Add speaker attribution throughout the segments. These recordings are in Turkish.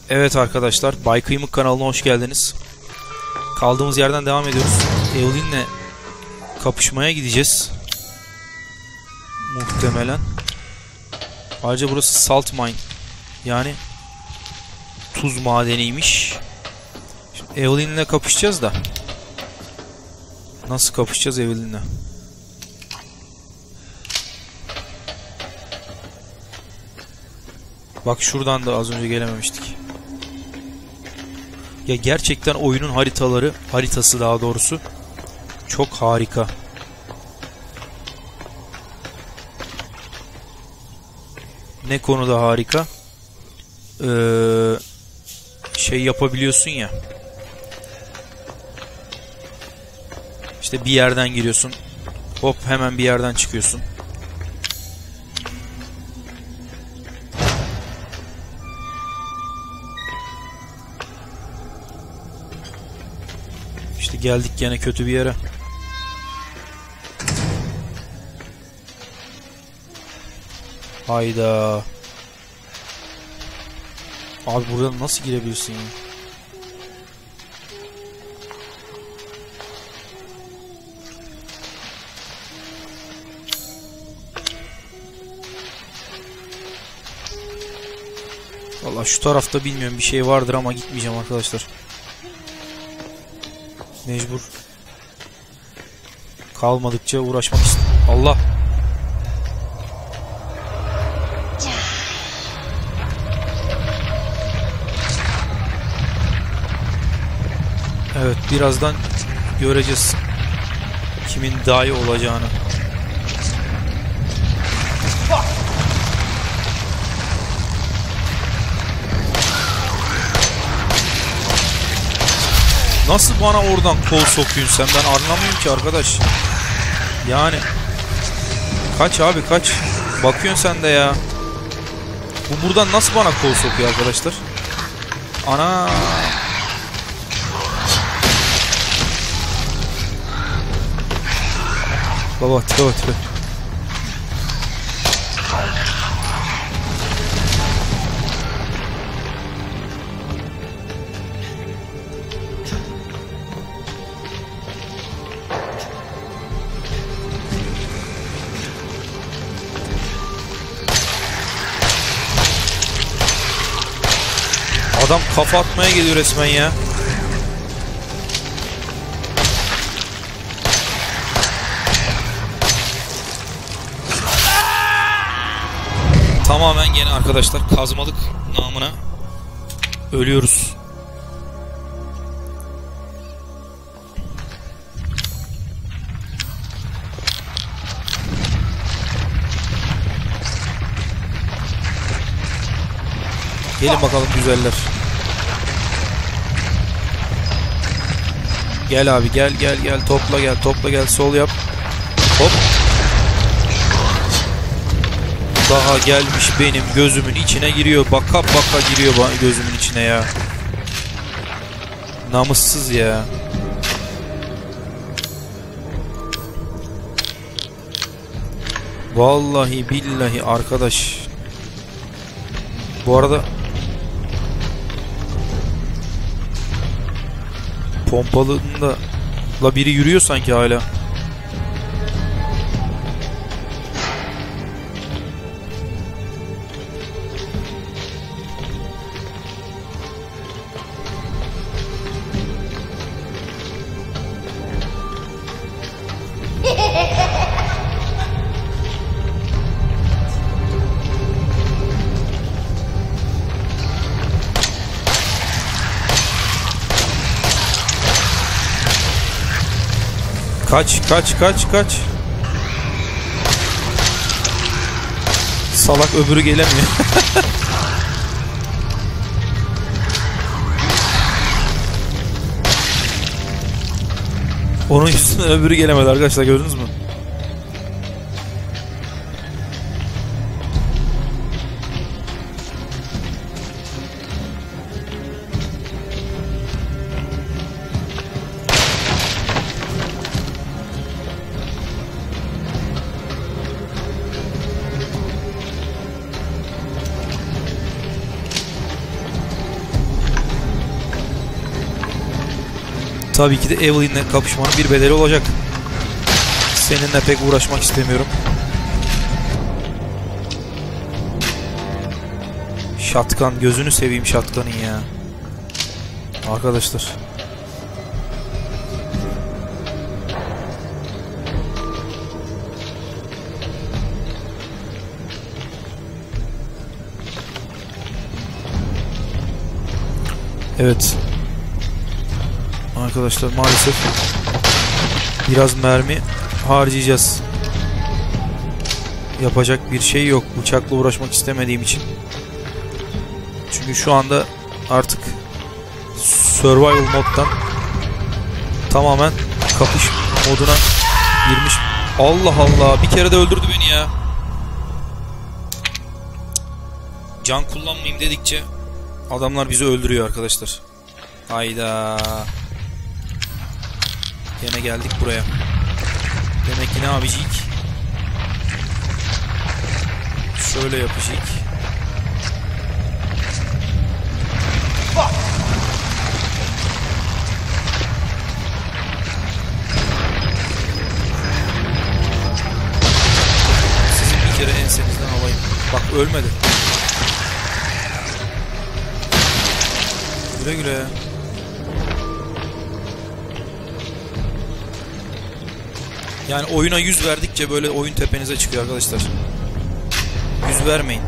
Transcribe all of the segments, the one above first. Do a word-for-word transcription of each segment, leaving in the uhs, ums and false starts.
Speaker 1: Evet arkadaşlar, Bay Kıymık kanalına hoş geldiniz. Kaldığımız yerden devam ediyoruz. Evelyn'le kapışmaya gideceğiz. Muhtemelen. Ayrıca burası salt mine. Yani tuz madeniymiş. Şimdi Evelyn'le kapışacağız da. Nasıl kapışacağız Evelyn'le? Bak şuradan da az önce gelememiştik. Ya gerçekten oyunun haritaları, haritası daha doğrusu çok harika. Ne konuda harika? Ee, şey yapabiliyorsun ya. İşte bir yerden giriyorsun. Hop hemen bir yerden çıkıyorsun. İşte geldik gene kötü bir yere. Hayda. Abi buradan nasıl girebilirsin ya? Vallahi şu tarafta bilmiyorum, bir şey vardır ama gitmeyeceğim arkadaşlar. Mecbur. Kalmadıkça uğraşmak istiyorum. Allah. Evet, birazdan göreceğiz kimin daha iyi olacağını. Nasıl bana oradan kol sokuyorsun sen? Ben anlamıyorum ki arkadaş. Yani kaç abi kaç. Bakıyorsun sen de ya. Bu buradan nasıl bana kol sokuyor arkadaşlar? Ana. Baba tipe tipe. Adam kafa atmaya geliyor resmen ya. Tamamen gene arkadaşlar kazmalık namına ölüyoruz. Gelin bakalım güzeller. Gel abi gel gel gel topla gel topla gel sol yap. Hop. Daha gelmiş benim gözümün içine giriyor. Baka baka giriyor gözümün içine ya. Namussuz ya. Vallahi billahi arkadaş. Bu arada pompalında la biri yürüyor sanki hala. Kaç kaç kaç kaç. Salak öbürü gelemiyor. Onun üstüne öbürü gelemedi arkadaşlar, gördünüz mü? Tabii ki de Evelyn'le kapışmanın bir bedeli olacak. Seninle pek uğraşmak istemiyorum. Şatkan, gözünü seveyim şatkanın ya. Arkadaşlar. Evet. Arkadaşlar maalesef biraz mermi harcayacağız. Yapacak bir şey yok. Bıçakla uğraşmak istemediğim için. Çünkü şu anda artık survival moddan tamamen kapış moduna girmiş. Allah Allah, bir kere de öldürdü beni ya. Can kullanmayayım dedikçe adamlar bizi öldürüyor arkadaşlar. Hayda. Yine geldik buraya. Demek ki ne yapacağız? Şöyle yapacağız. Sizin bir kere ensenizden alayım. Bak ölmedi. Güle güle. Yani oyuna yüz verdikçe böyle oyun tepenize çıkıyor arkadaşlar. Yüz vermeyin.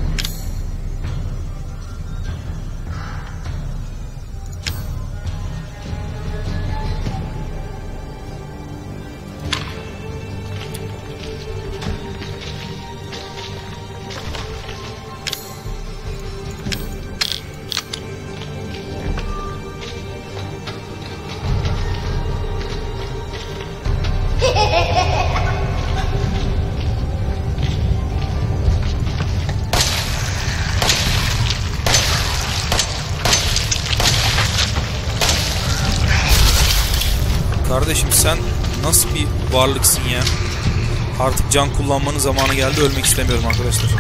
Speaker 1: Kardeşim sen nasıl bir varlıksın ya? Artık can kullanmanın zamanı geldi. Ölmek istemiyorum arkadaşlar.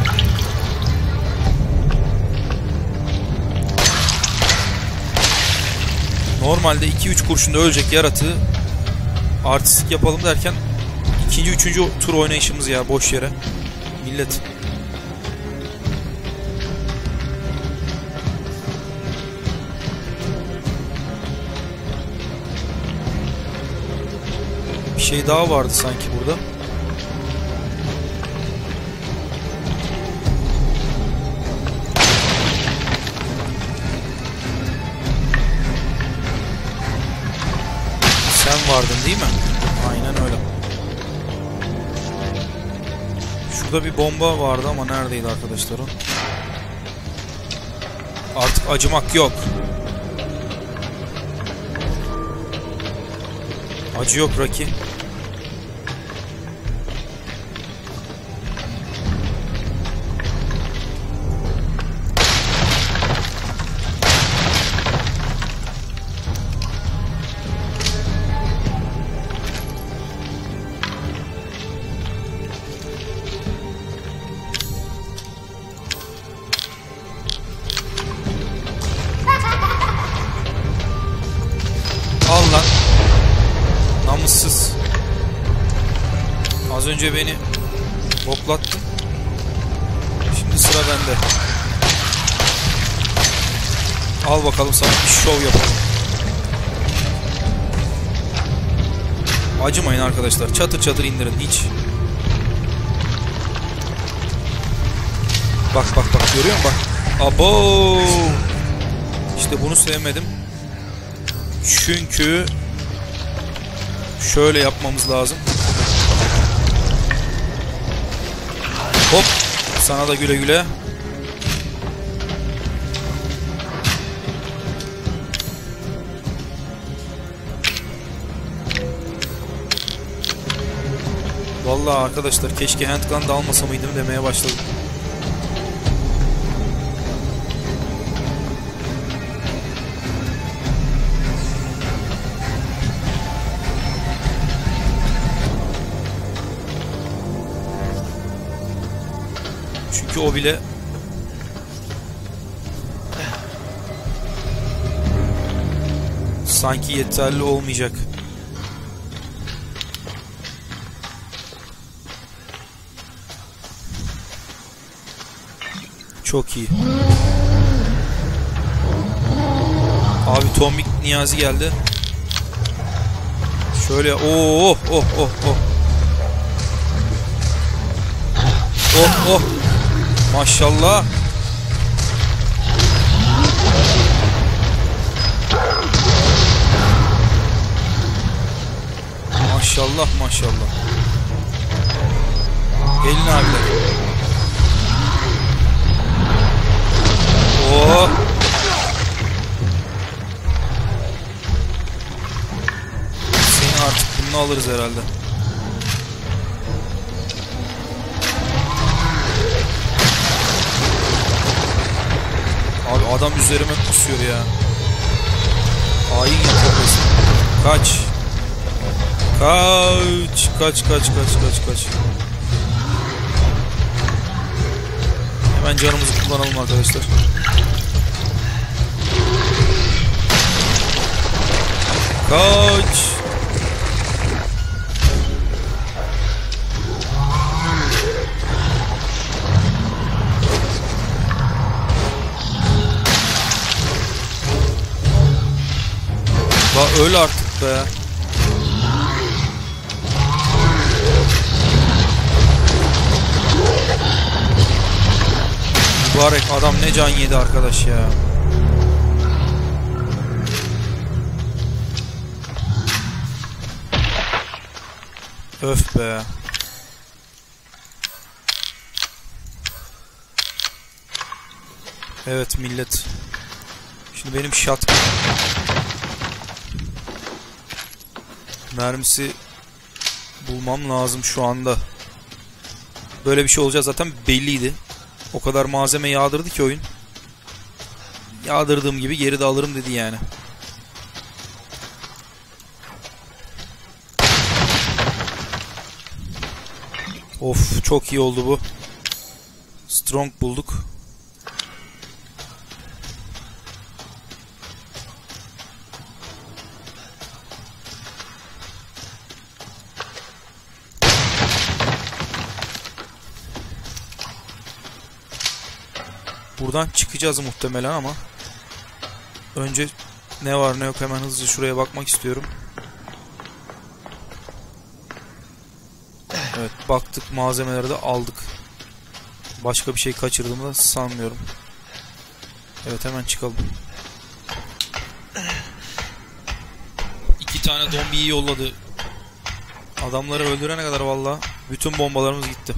Speaker 1: Normalde iki üç kurşunda ölecek yaratığı artistik yapalım derken ikinci üçüncü tur oynayışımız ya, boş yere. Millet. Bir şey daha vardı sanki burada. Sen vardın değil mi? Aynen öyle. Şurada bir bomba vardı ama neredeydi arkadaşlar o? Artık acımak yok. Acı yok Rocky. Al lan. Namussuz. Az önce beni boklattın. Şimdi sıra bende. Al bakalım, sana bir şov yapalım. Acımayın arkadaşlar. Çatır çatır indirin hiç. Bak bak bak, görüyor musun bak. Abo. İşte bunu sevmedim. Çünkü şöyle yapmamız lazım. Hop. Sana da güle güle. Vallahi arkadaşlar keşke handgun da almasa mıydım demeye başladım. Çünkü o bile sanki yeterli olmayacak. Çok iyi. Abi Tombik Niyazi geldi. Şöyle oh oh oh oh. Oh oh. Maşallah. Maşallah maşallah. Gelin abiler. Oh. Seni artık bunu alırız herhalde. Abi adam üzerime kusuyor ya. Hain yapıyorsun. Kaç. Kaç. Kaç kaç kaç kaç kaç. Hemen canımızı kullanalım arkadaşlar. Kaç. La öl artık be. Mübarek adam ne can yedi arkadaş ya. Öf be. Evet millet. Şimdi benim shotgun mermisi bulmam lazım şu anda. Böyle bir şey olacağı zaten belliydi. O kadar malzeme yağdırdı ki oyun. Yağdırdığım gibi geri de alırım dedi yani. Of çok iyi oldu bu. Strong bulduk. Buradan çıkacağız muhtemelen ama önce ne var ne yok hemen hızlıca şuraya bakmak istiyorum. Evet baktık, malzemeleri de aldık. Başka bir şey kaçırdığımı da sanmıyorum. Evet hemen çıkalım. İki tane zombiyi yolladı. Adamları öldürene kadar valla bütün bombalarımız gitti.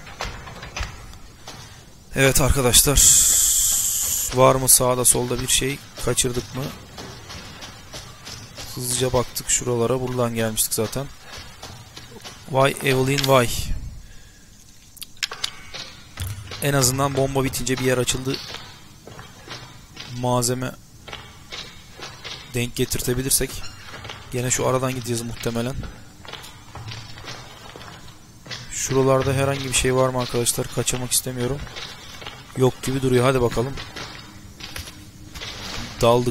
Speaker 1: Evet arkadaşlar, var mı sağda solda bir şey kaçırdık mı? Hızlıca baktık şuralara, buradan gelmiştik zaten. Vay Evelyn vay. En azından bomba bitince bir yer açıldı. Malzeme denk getirtebilirsek. Gene şu aradan gideceğiz muhtemelen. Şuralarda herhangi bir şey var mı arkadaşlar? Kaçırmak istemiyorum. Yok gibi duruyor. Hadi bakalım. Daldık.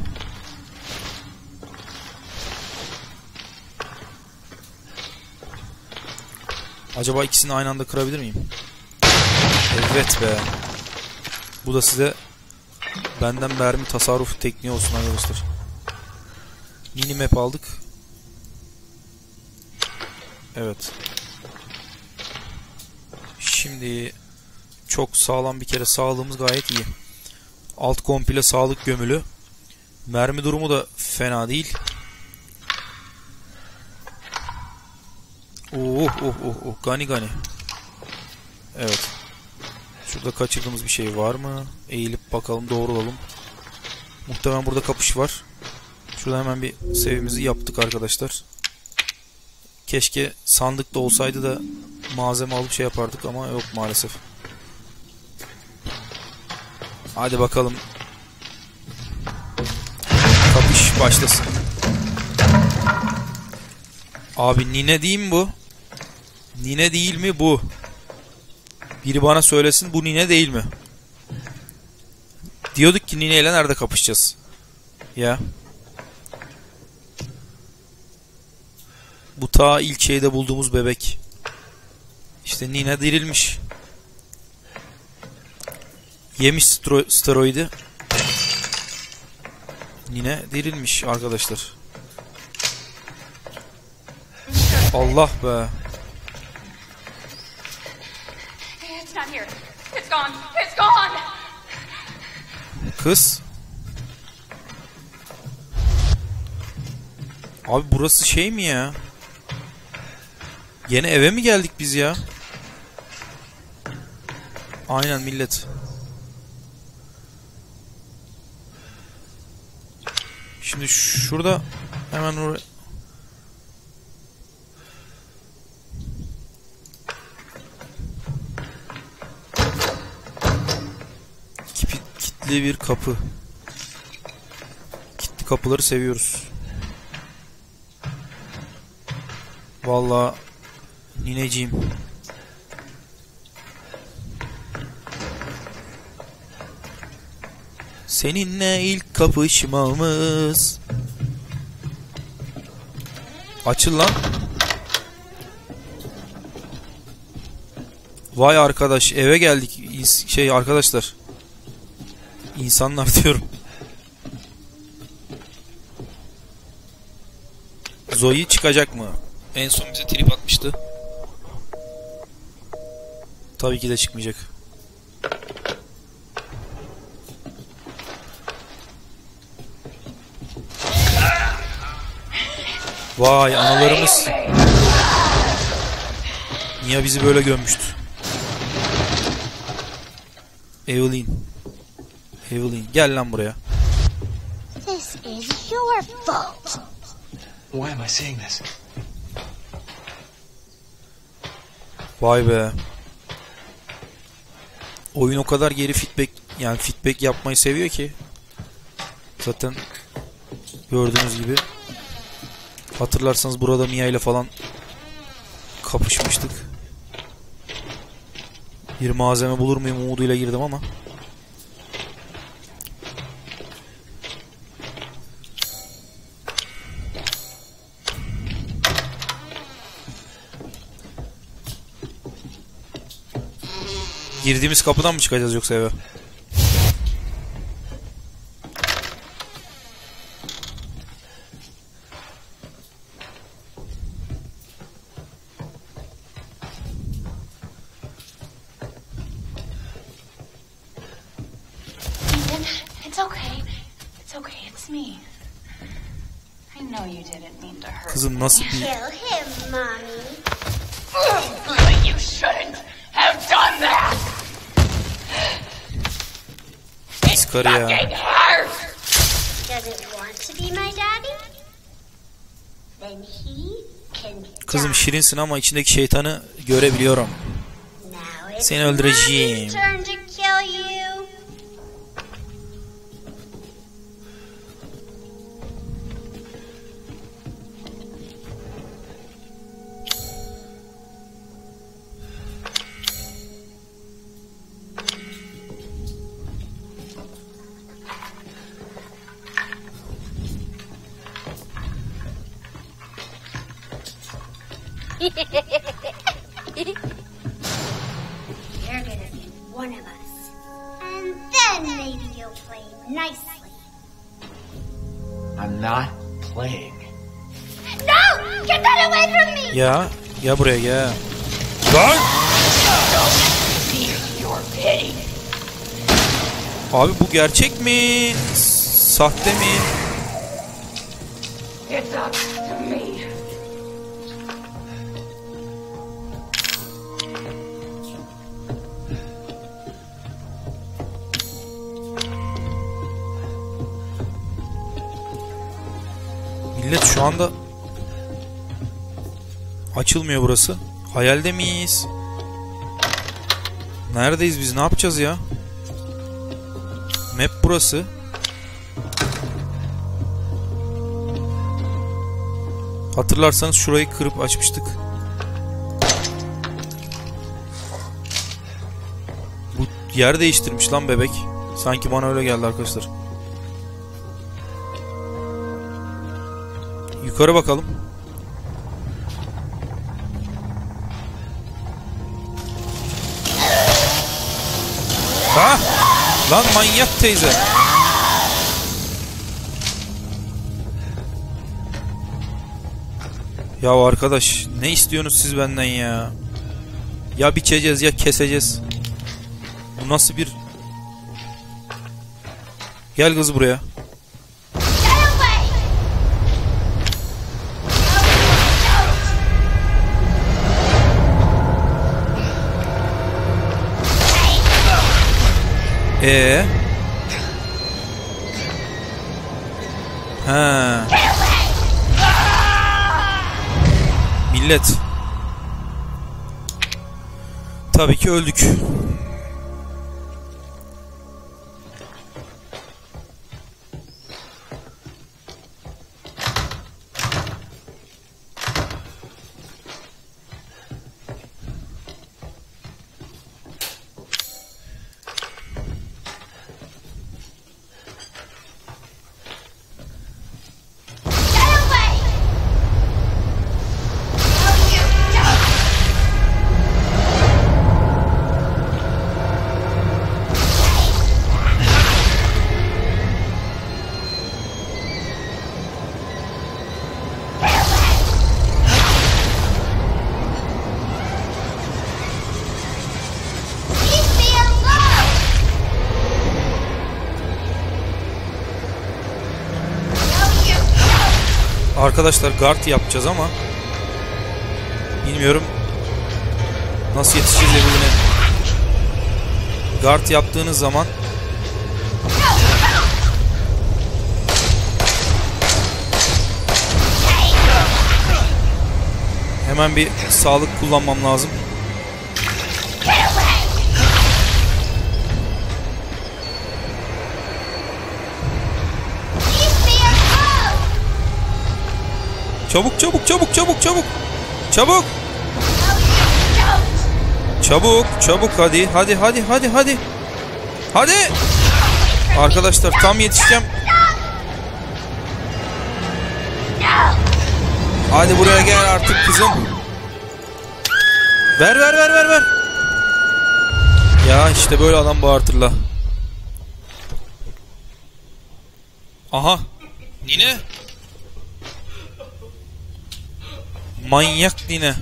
Speaker 1: Acaba ikisini aynı anda kırabilir miyim? Evet be. Bu da size benden mermi tasarruf tekniği olsun arkadaşlar. Mini map aldık. Evet. Şimdi çok sağlam bir kere, sağlığımız gayet iyi. Alt komple sağlık gömülü. Mermi durumu da fena değil. Oh oh oh oh, gani gani. Evet. Şurada kaçırdığımız bir şey var mı? Eğilip bakalım, doğrulalım. Muhtemelen burada kapış var. Şurada hemen bir save'imizi yaptık arkadaşlar. Keşke sandıkta olsaydı da malzeme alıp şey yapardık ama yok maalesef. Hadi bakalım. Kapış başlasın. Abi nine değil mi bu? Nine değil mi bu? Biri bana söylesin, bu nine değil mi? Diyorduk ki nine ile nerede kapışacağız? Ya. Bu ta ilk şeyde bulduğumuz bebek. İşte Nina dirilmiş. Yemiş steroidi. Nina dirilmiş arkadaşlar. Allah be. Kız. Abi burası şey mi ya? Yine eve mi geldik biz ya? Aynen millet. Şimdi şurada hemen oraya... Kitli bir kapı. Kitli kapıları seviyoruz. Vallahi nineciğim. Seninle ilk kapışmamız. Açıl lan. Vay arkadaş, eve geldik. Şey arkadaşlar. İnsanlar diyorum. Zoe çıkacak mı? En son bize trip atmıştı. Tabii ki de çıkmayacak. Vay analarımız. Niye bizi böyle gömmüştü? Evelyn. Evelyn gel lan buraya.
Speaker 2: This is your fault.
Speaker 3: Why am I saying this?
Speaker 1: Vay be. Oyun o kadar geri feedback, yani feedback yapmayı seviyor ki. Zaten gördüğünüz gibi. Hatırlarsanız burada Mia ile falan kapışmıştık. Bir malzeme bulur muyum umuduyla girdim ama. Girdiğimiz kapıdan mı çıkacağız yoksa eve?
Speaker 2: Ethan, it's okay. It's okay, it's me. I know you didn't mean to hurt.
Speaker 1: Kızım nasıl bir...
Speaker 4: Kill him, Mommy.
Speaker 2: But you shouldn't have done that.
Speaker 1: Pis karı ya.
Speaker 4: Does it want to be my daddy? Then he can
Speaker 1: Kızım
Speaker 4: die.
Speaker 1: şirinsin ama içindeki şeytanı görebiliyorum.
Speaker 4: Now it's
Speaker 1: Seni öldüreceğim.
Speaker 4: Mommy's turn to kill you. You're gonna be one of us. And then maybe you'll play nicely.
Speaker 3: I'm not playing.
Speaker 4: No! Get that away from me!
Speaker 1: Ya, ya buraya ya. Lan! Abi bu gerçek mi? Sahte mi?
Speaker 2: It's up to me.
Speaker 1: Millet şu anda açılmıyor burası. Hayalde miyiz? Neredeyiz biz? Ne yapacağız ya? Map burası. Hatırlarsanız şurayı kırıp açmıştık. Bu yer değiştirmiş lan bebek. Sanki bana öyle geldi arkadaşlar. Yukarı bakalım. Ha? Lan manyak teyze. Ya arkadaş ne istiyorsunuz siz benden ya? Ya biçeceğiz ya keseceğiz. Bu nasıl bir... Gel kız buraya. Ee? Ha. Millet. Tabii ki öldük. Arkadaşlar guard yapacağız ama bilmiyorum nasıl yetişeceğiz birbirine. Guard yaptığınız zaman hemen bir sağlık kullanmam lazım. Çabuk çabuk çabuk çabuk çabuk. Çabuk. Çabuk çabuk hadi hadi hadi hadi hadi. Hadi. Arkadaşlar tam yetişeceğim. Hadi buraya gel artık kızım. Ver ver ver ver ver. Ya işte böyle adam bağırtırla. Aha. Nine. Manyak Nine.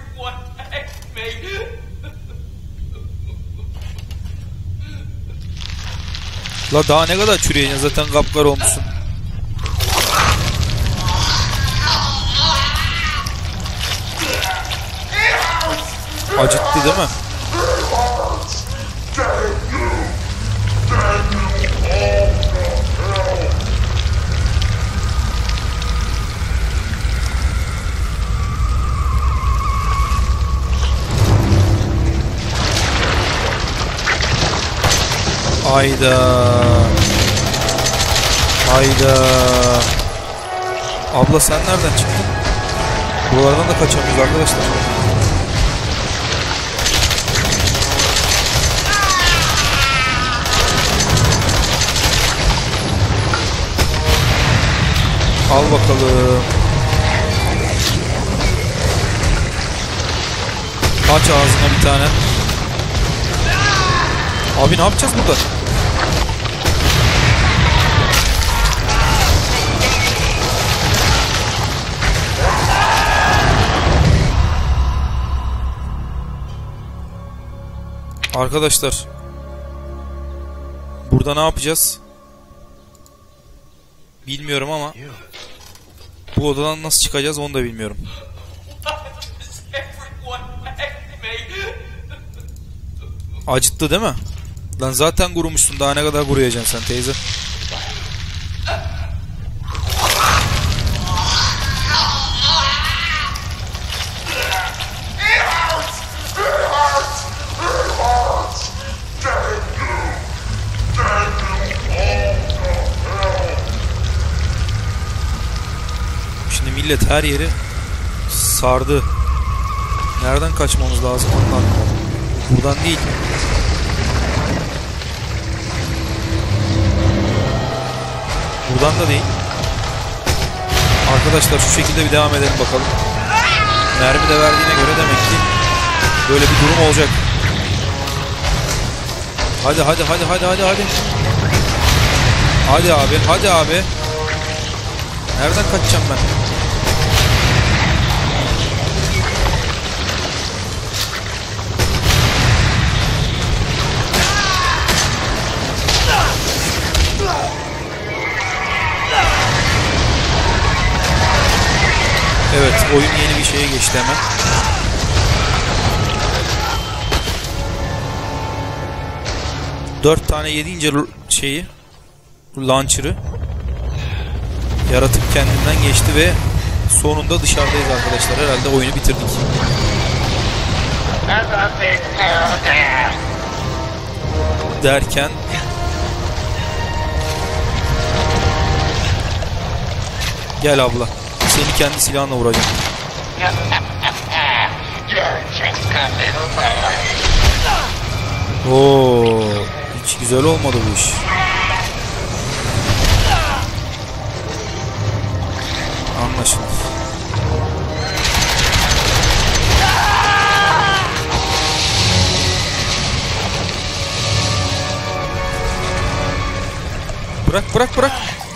Speaker 1: La daha ne kadar çürüyeceksin, zaten kapkar olmuşsun. Acıttı değil mi? Hayda. Hayda. Abla sen nereden çıktın? Buralardan da kaçamıyoruz arkadaşlar. Al bakalım. Aç ağzına bir tane. Abi ne yapacağız burada? Arkadaşlar, burada ne yapacağız? Bilmiyorum ama bu odadan nasıl çıkacağız onu da bilmiyorum. Acıttı değil mi? Lan zaten kurumuşsun, daha ne kadar kuruyacaksın sen teyze? Şimdi millet her yeri sardı. Nereden kaçmamız lazım ondan? Buradan değil. Buradan da değil. Arkadaşlar şu şekilde bir devam edelim bakalım. Mermi de verdiğine göre demek ki böyle bir durum olacak. Hadi hadi hadi hadi hadi hadi. Hadi abi, hadi abi. Nereden kaçacağım ben? Evet, oyun yeni bir şeye geçti hemen. Dört tane yediğince şeyi, launcher'ı, yaratık kendinden geçti ve sonunda dışarıdayız arkadaşlar. Herhalde oyunu bitirdik. Derken gel abla. Seni kendi silahınla vuracağım. Oo, hiç güzel olmadı bu iş. Anlaşıldı. Bırak bırak bırak.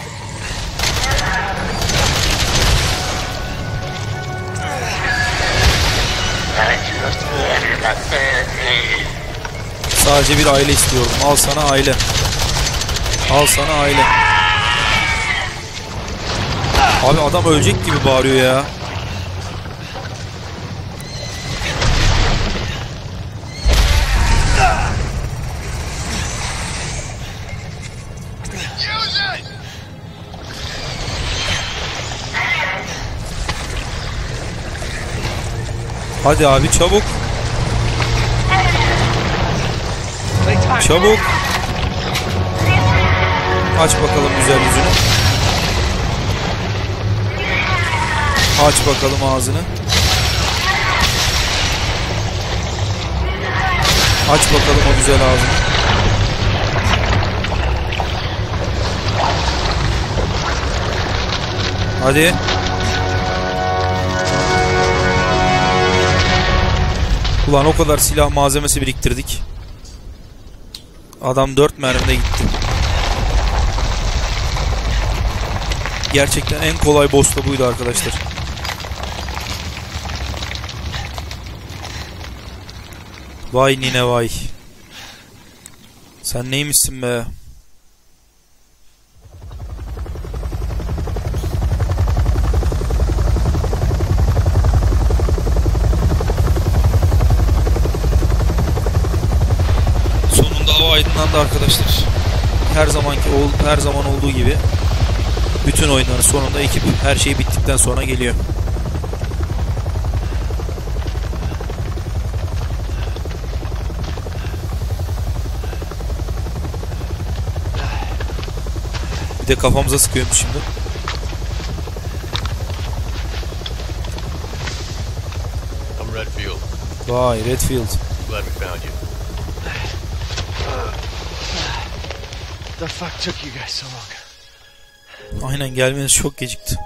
Speaker 1: Sadece bir aile istiyorum. Al sana aile. Al sana aile. Abi adam ölecek gibi bağırıyor ya. Hadi abi çabuk. Çabuk. Aç bakalım güzel yüzünü. Aç bakalım ağzını. Aç bakalım o güzel ağzını. Hadi. Ulan o kadar silah malzemesi biriktirdik. Adam dört mermide gitti. Gerçekten en kolay boss da buydu arkadaşlar. Vay nine vay. Sen neymişsin be? Aydınlandı arkadaşlar. Her zamanki her zaman olduğu gibi bütün oyunların sonunda ekip her şey bittikten sonra geliyor. Bir de kafamıza sıkıyormuş şimdi.
Speaker 5: I'm Redfield.
Speaker 1: Vay Redfield.
Speaker 5: Glad we found you.
Speaker 3: The fuck took you guys so long?
Speaker 1: Aynen gelmeniz çok gecikti.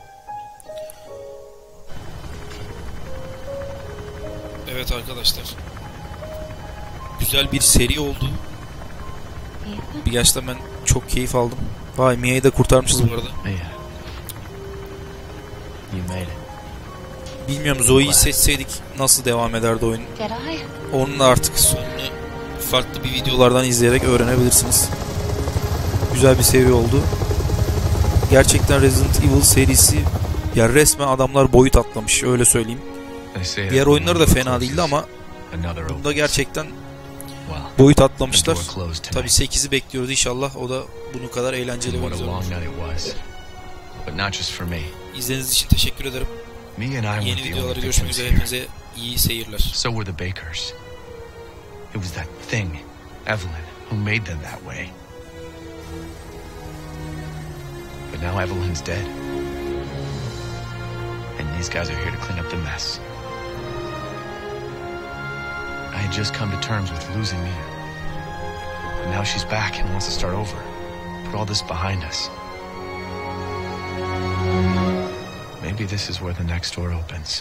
Speaker 1: Evet arkadaşlar. Güzel bir seri oldu. Bir gerçekten ben çok keyif aldım. Vay Mia'yı da kurtarmışız bu arada. Bilmiyorum Zoe'yi seçseydik nasıl devam ederdi oyun. Onun artık sonunu farklı bir videolardan izleyerek öğrenebilirsiniz. Güzel bir seri oldu. Gerçekten Resident Evil serisi ya resmen adamlar boyut atlamış öyle söyleyeyim. Diğer oyunları da fena değildi ama bunda gerçekten boyut atlamışlar. Tabii sekizi bekliyoruz inşallah o da bunun kadar eğlenceli ve güzel olur. İzlediğiniz için teşekkür ederim. Yeni videolarda görüşmek üzere, hepinize iyi seyirler.
Speaker 3: So were the Bakers. It was that thing, Evelyn, who made them that way. But now Evelyn's dead. And these guys are here to clean up the mess. I had just come to terms with losing Mia. But now she's back and wants to start over. Put all this behind us. Maybe this is where the next door opens.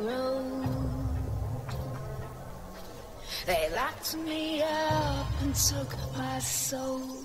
Speaker 6: road. They locked me up and took my soul.